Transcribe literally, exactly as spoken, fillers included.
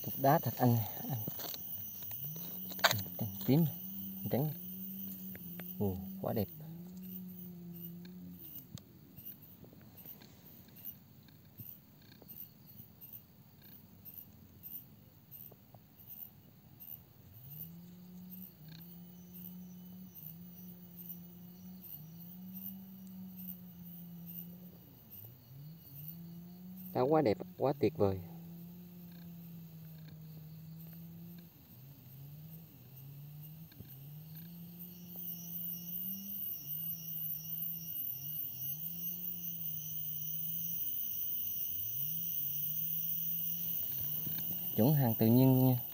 Cục đá thạch anh, anh. Tím trắng. Ồ, quá đẹp. Đá quá đẹp, quá tuyệt vời. Chuẩn hàng tự nhiên luôn nha.